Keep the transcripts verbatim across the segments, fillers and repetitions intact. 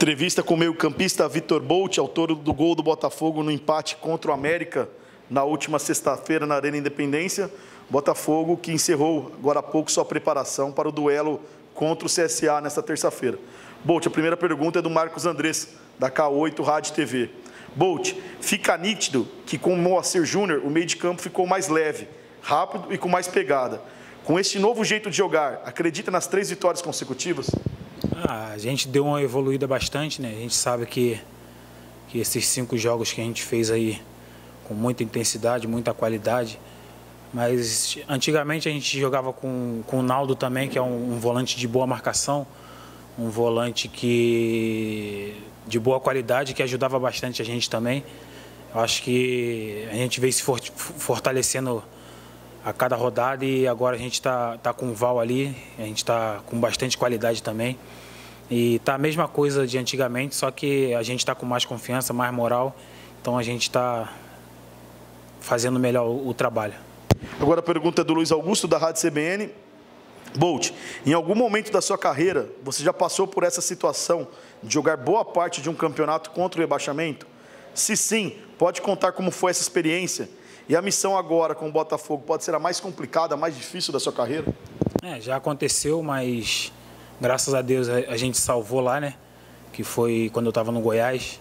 Entrevista com o meio-campista Vitor Bolt, autor do gol do Botafogo no empate contra o América na última sexta-feira na Arena Independência. Botafogo que encerrou agora há pouco sua preparação para o duelo contra o C S A nesta terça-feira. Bolt, a primeira pergunta é do Marcos Andrés, da K oito Rádio T V. Bolt, fica nítido que com o Moacir Júnior o meio de campo ficou mais leve, rápido e com mais pegada. Com este novo jeito de jogar, acredita nas três vitórias consecutivas? Ah, a gente deu uma evoluída bastante, né? A gente sabe que, que esses cinco jogos que a gente fez aí com muita intensidade, muita qualidade, mas antigamente a gente jogava com, com o Naldo também, que é um, um volante de boa marcação, um volante que de boa qualidade, que ajudava bastante a gente também. Eu acho que a gente veio se fortalecendo a cada rodada e agora a gente está tá com o Val ali, a gente está com bastante qualidade também. E tá a mesma coisa de antigamente, só que a gente está com mais confiança, mais moral, então a gente está fazendo melhor o, o trabalho. Agora a pergunta é do Luiz Augusto, da Rádio C B N. Bolt, em algum momento da sua carreira, você já passou por essa situação de jogar boa parte de um campeonato contra o rebaixamento? Se sim, pode contar como foi essa experiência? E a missão agora com o Botafogo pode ser a mais complicada, a mais difícil da sua carreira? É, já aconteceu, mas graças a Deus a gente salvou lá, né? Que foi quando eu estava no Goiás.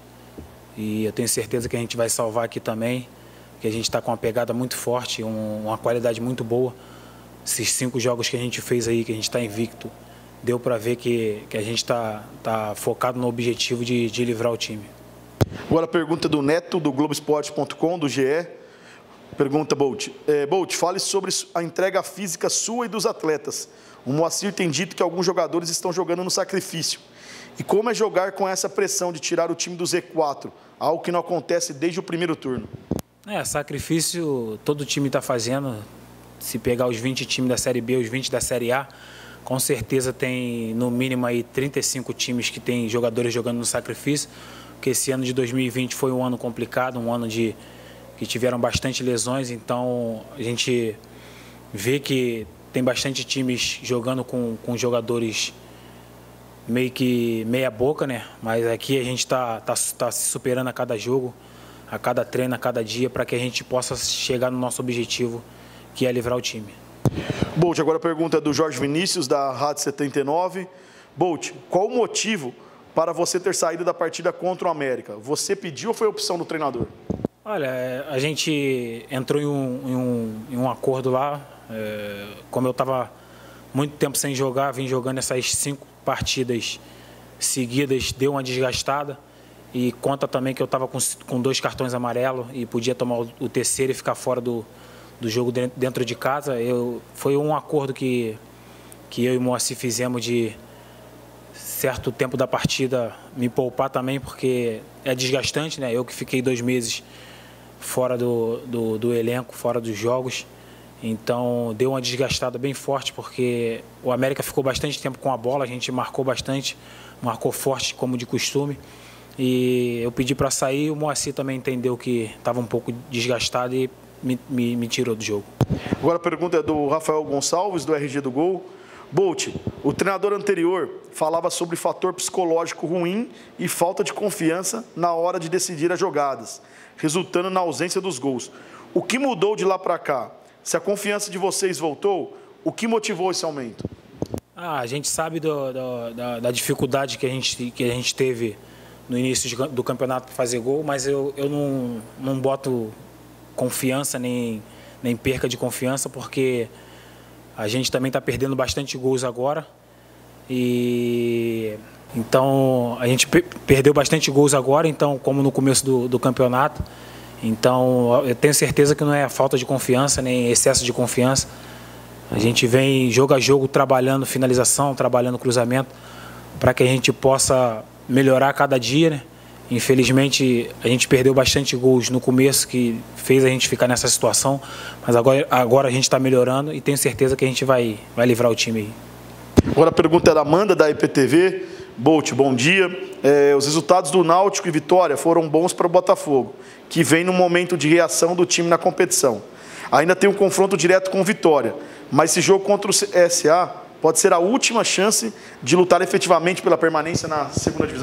E eu tenho certeza que a gente vai salvar aqui também, que a gente está com uma pegada muito forte, um, uma qualidade muito boa. Esses cinco jogos que a gente fez aí, que a gente está invicto, deu para ver que, que a gente está tá focado no objetivo de, de livrar o time. Agora a pergunta do Neto, do Globo Esporte ponto com, do G E. Pergunta, Bolt. É, Bolt, fale sobre a entrega física sua e dos atletas. O Moacir tem dito que alguns jogadores estão jogando no sacrifício. E como é jogar com essa pressão de tirar o time do Z quatro, algo que não acontece desde o primeiro turno? É, sacrifício todo time está fazendo. Se pegar os vinte times da Série B, os vinte da Série A, com certeza tem no mínimo aí trinta e cinco times que tem jogadores jogando no sacrifício, porque esse ano de dois mil e vinte foi um ano complicado, um ano de que tiveram bastante lesões, então a gente vê que tem bastante times jogando com, com jogadores meio que meia boca, né? Mas aqui a gente está tá, tá se superando a cada jogo, a cada treino, a cada dia, para que a gente possa chegar no nosso objetivo, que é livrar o time. Bolt, agora a pergunta é do Jorge Vinícius, da Rádio setenta e nove. Bolt, qual o motivo para você ter saído da partida contra o América? Você pediu ou foi opção do treinador? Olha, a gente entrou em um, em um, em um acordo lá, é, como eu estava muito tempo sem jogar, vim jogando essas cinco partidas seguidas, deu uma desgastada, e conta também que eu estava com, com dois cartões amarelos e podia tomar o, o terceiro e ficar fora do, do jogo dentro de casa. Eu, foi um acordo que, que eu e o Moacir fizemos de certo tempo da partida me poupar também, porque é desgastante, né? Eu que fiquei dois meses fora do, do, do elenco, fora dos jogos, então deu uma desgastada bem forte, porque o América ficou bastante tempo com a bola, a gente marcou bastante, marcou forte como de costume, e eu pedi para sair, o Moacir também entendeu que estava um pouco desgastado e me, me, me tirou do jogo. Agora a pergunta é do Rafael Gonçalves, do R G do Gol. Bolt, o treinador anterior falava sobre fator psicológico ruim e falta de confiança na hora de decidir as jogadas, resultando na ausência dos gols. O que mudou de lá para cá? Se a confiança de vocês voltou, o que motivou esse aumento? Ah, a gente sabe do, do, da, da dificuldade que a gente, que a gente teve no início de, do campeonato para fazer gol, mas eu, eu não, não boto confiança nem, nem perca de confiança, porque a gente também está perdendo bastante gols agora. E então a gente perdeu bastante gols agora, então, como no começo do, do campeonato. Então eu tenho certeza que não é falta de confiança, nem excesso de confiança. A gente vem jogo a jogo trabalhando finalização, trabalhando cruzamento, para que a gente possa melhorar cada dia, né? Infelizmente a gente perdeu bastante gols no começo, que fez a gente ficar nessa situação, mas agora, agora a gente está melhorando e tenho certeza que a gente vai, vai livrar o time aí. Agora a pergunta é da Amanda, da I P T V. Bolt, bom dia. É, os resultados do Náutico e Vitória foram bons para o Botafogo, que vem no momento de reação do time na competição. Ainda tem um confronto direto com o Vitória, mas esse jogo contra o C S A pode ser a última chance de lutar efetivamente pela permanência na segunda divisão?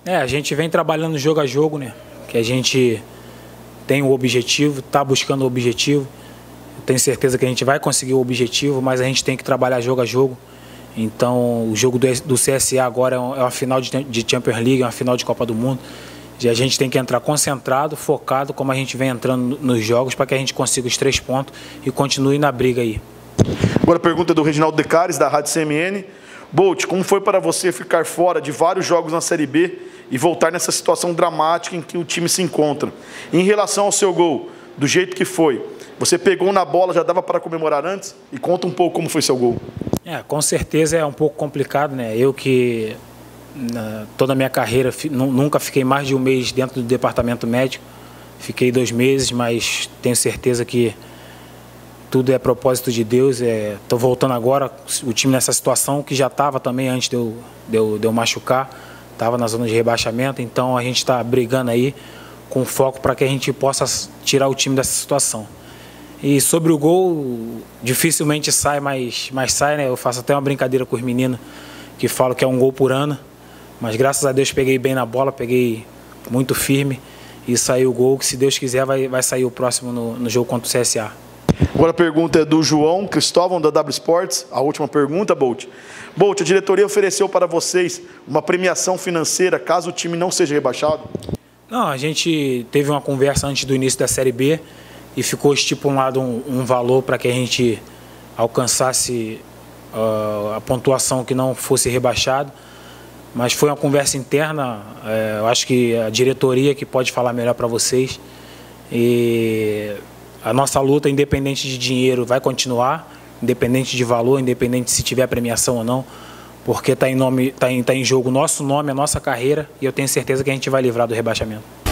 É, a gente vem trabalhando jogo a jogo, né? Que a gente tem o objetivo, está buscando o objetivo. Tenho certeza que a gente vai conseguir o objetivo, mas a gente tem que trabalhar jogo a jogo. Então, o jogo do, do C S A agora é uma final de, de Champions League, é uma final de Copa do Mundo. E a gente tem que entrar concentrado, focado, como a gente vem entrando nos jogos, para que a gente consiga os três pontos e continue na briga aí. Agora a pergunta é do Reginaldo Decares, da Rádio C M N. Bolt, como foi para você ficar fora de vários jogos na Série B e voltar nessa situação dramática em que o time se encontra? Em relação ao seu gol, do jeito que foi, você pegou na bola, já dava para comemorar antes? E conta um pouco como foi seu gol. É, com certeza é um pouco complicado, né? Eu que na, toda a minha carreira nunca fiquei mais de um mês dentro do departamento médico. Fiquei dois meses, mas tenho certeza que tudo é propósito de Deus. Estou é, voltando agora, o time nessa situação que já estava também antes de eu, de eu, de eu machucar. Estava na zona de rebaixamento, então a gente está brigando aí com foco para que a gente possa tirar o time dessa situação. E sobre o gol, dificilmente sai, mas, mas sai, né? Eu faço até uma brincadeira com os meninos que falam que é um gol por ano. Mas graças a Deus peguei bem na bola, peguei muito firme e saiu o gol, que se Deus quiser vai, vai sair o próximo no, no jogo contra o C S A. Agora a pergunta é do João Cristóvão, da W Sports. A última pergunta, Bolt. Bolt, a diretoria ofereceu para vocês uma premiação financeira caso o time não seja rebaixado? Não, a gente teve uma conversa antes do início da Série B e ficou estipulado um, um valor para que a gente alcançasse uh, a pontuação que não fosse rebaixado. Mas foi uma conversa interna, é, eu acho que a diretoria que pode falar melhor para vocês. E a nossa luta, independente de dinheiro, vai continuar, independente de valor, independente se tiver premiação ou não, porque está em, nome, tá em, tá em jogo o nosso nome, a nossa carreira, e eu tenho certeza que a gente vai livrar do rebaixamento.